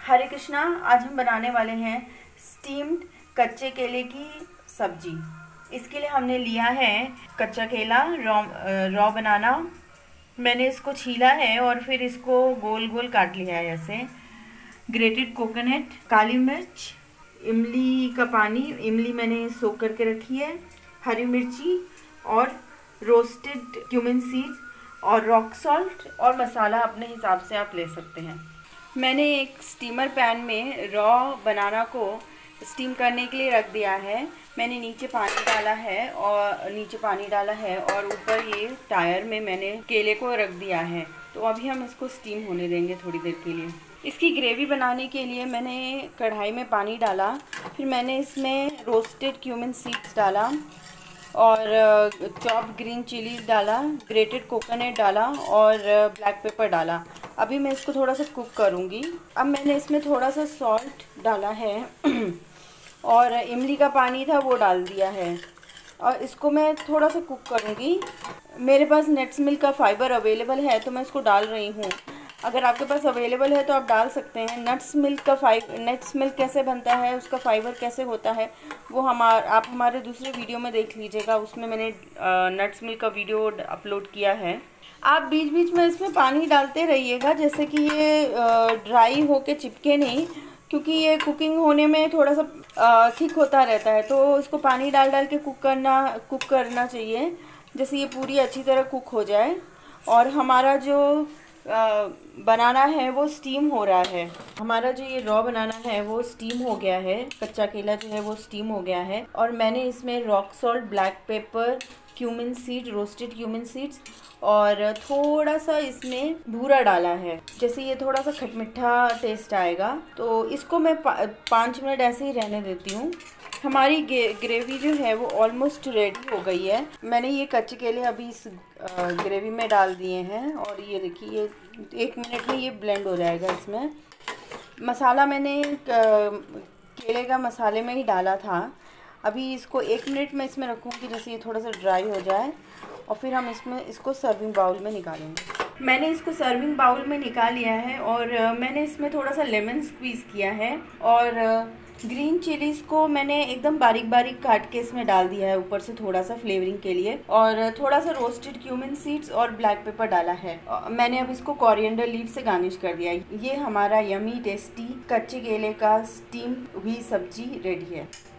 हरे कृष्णा। आज हम बनाने वाले हैं स्टीम्ड कच्चे केले की सब्जी। इसके लिए हमने लिया है कच्चा केला, रॉ बनाना। मैंने इसको छीला है और फिर इसको गोल गोल काट लिया है ऐसे। ग्रेटेड कोकोनट, काली मिर्च, इमली का पानी, इमली मैंने सोक करके रखी है, हरी मिर्ची और रोस्टेड क्यूमिन सीड्स और रॉक सॉल्ट, और मसाला अपने हिसाब से आप ले सकते हैं। मैंने एक स्टीमर पैन में रॉ बनाना को स्टीम करने के लिए रख दिया है। मैंने नीचे पानी डाला है और ऊपर ये टायर में मैंने केले को रख दिया है। तो अभी हम इसको स्टीम होने देंगे थोड़ी देर के लिए। इसकी ग्रेवी बनाने के लिए मैंने कढ़ाई में पानी डाला, फिर मैंने इसमें रोस्टेड क्यूमिन सीड्स डाला और चॉप्ड ग्रीन चिलीज डाला, ग्रेटेड कोकोनट डाला और ब्लैक पेपर डाला। अभी मैं इसको थोड़ा सा कुक करूँगी। अब मैंने इसमें थोड़ा सा सॉल्ट डाला है और इमली का पानी था वो डाल दिया है और इसको मैं थोड़ा सा कुक करूँगी। मेरे पास नट्स मिल्क का फाइबर अवेलेबल है तो मैं इसको डाल रही हूँ। अगर आपके पास अवेलेबल है तो आप डाल सकते हैं। नट्स मिल्क कैसे बनता है, उसका फाइबर कैसे होता है, वो आप हमारे दूसरे वीडियो में देख लीजिएगा। उसमें मैंने नट्स मिल्क का वीडियो अपलोड किया है। आप बीच बीच में इसमें पानी डालते रहिएगा जैसे कि ये ड्राई होके चिपके नहीं, क्योंकि ये कुकिंग होने में थोड़ा सा थिक होता रहता है। तो इसको पानी डाल डाल के कुक करना चाहिए, जैसे ये पूरी अच्छी तरह कुक हो जाए। और हमारा जो बनाना है वो स्टीम हो रहा है। हमारा जो ये रॉ बनाना है वो स्टीम हो गया है। कच्चा केला जो है वो स्टीम हो गया है और मैंने इसमें rock salt, black pepper, cumin seed, roasted cumin seeds और थोड़ा सा इसमें भूरा डाला है, जैसे ये थोड़ा सा खटमिठा टेस्ट आएगा। तो इसको मैं 5 मिनट ऐसे ही रहने देती हूँ। हमारी ग्रेवी जो है वो ऑलमोस्ट रेडी हो गई है। मैंने ये कच्चे केले अभी इस ग्रेवी में डाल दिए हैं और ये देखिए 1 मिनट में ये ब्लेंड हो जाएगा। इसमें मसाला मैंने केले का मसाले में ही डाला था। अभी इसको 1 मिनट में इसमें रखूँगी, जैसे ये थोड़ा सा ड्राई हो जाए और फिर हम इसको सर्विंग बाउल में निकालेंगे। मैंने इसको सर्विंग बाउल में निकाल लिया है और मैंने इसमें थोड़ा सा लेमन स्क्वीज़ किया है और ग्रीन चिलीज़ को मैंने एकदम बारीक बारीक काट के इसमें डाल दिया है ऊपर से थोड़ा सा फ्लेवरिंग के लिए, और थोड़ा सा रोस्टेड क्यूमिन सीड्स और ब्लैक पेपर डाला है। मैंने अब इसको कोरिएंडर लीफ से गार्निश कर दिया है। ये हमारा यमी टेस्टी कच्चे केले का स्टीम हुई सब्जी रेडी है।